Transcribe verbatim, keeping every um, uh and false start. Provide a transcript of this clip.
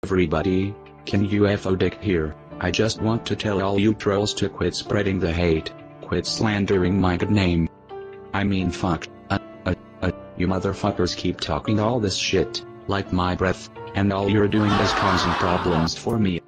everybody, Can U F O Dick here. I just want to tell all you trolls to quit spreading the hate, quit slandering my good name. I mean fuck, uh, uh, uh, you motherfuckers keep talking all this shit, like my breath, and all you're doing is causing problems for me.